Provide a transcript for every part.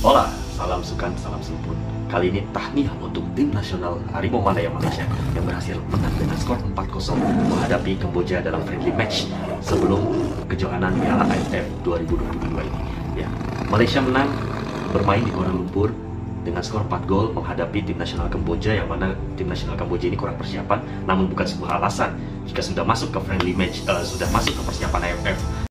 Hola, salam sukan, salam serumpun. Kali ini tahniah untuk tim nasional Harimau Malaya Malaysia yang berhasil menang dengan skor 4-0 menghadapi Kamboja dalam friendly match sebelum kejohanan Piala AFF 2022 ini. Ya, Malaysia menang bermain di Kuala Lumpur dengan skor 4 gol menghadapi tim nasional Kamboja, yang mana tim nasional Kamboja ini kurang persiapan, namun bukan sebuah alasan jika sudah masuk ke friendly match, sudah masuk ke persiapan AFF.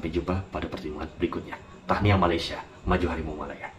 Sampai jumpa pada pertemuan berikutnya. Tahniah Malaysia, maju Harimau Malaya.